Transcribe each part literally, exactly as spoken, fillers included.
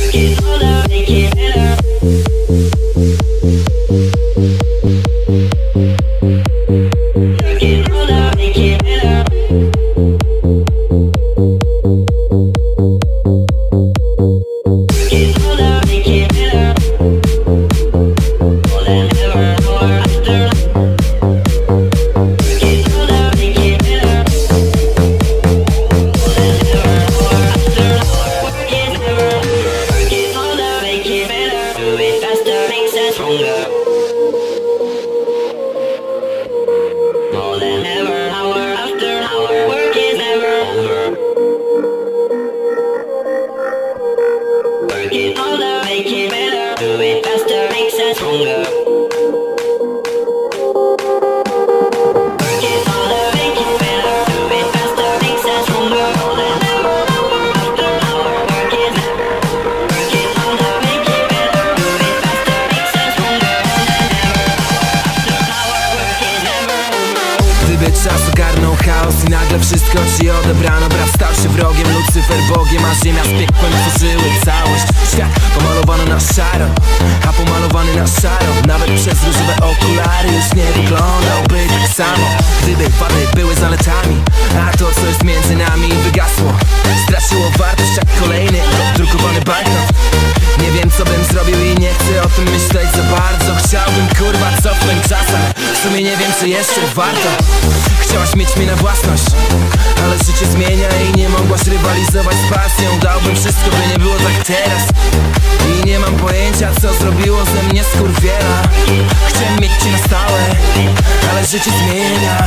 Wszystko ci odebrano, brat stał się wrogiem, Lucyfer Bogiem, a ziemia z piekłem tworzyły całość. Świat pomalowano na szaro, a pomalowany na szaro, nawet przez różowe okulary już nie wyglądałby tak samo. Gdyby wady były zaletami, a to co jest między nami wygasło, straciło wartość jak kolejny drukowany banknot. Nie wiem co bym zrobił i nie chcę o tym myśleć za bardzo. Chciałbym kurwa cofnąć czas, ale w sumie nie wiem czy jeszcze warto. Chciałaś mieć mnie na własność, ale życie zmienia i nie mogłaś rywalizować z pasją. Dałbym wszystko by nie było tak teraz i nie mam pojęcia co zrobiło ze mnie skurwiela. Chciałem mieć cię na stałe, ale życie zmienia.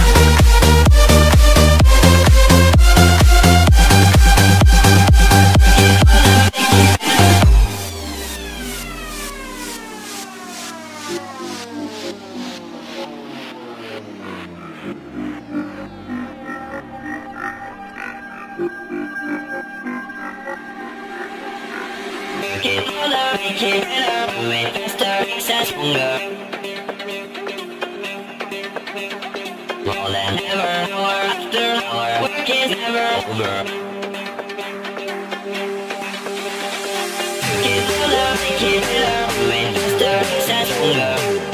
More than ever, hour after hour, work is never over. Make it harder, make it better, do it faster, makes us stronger.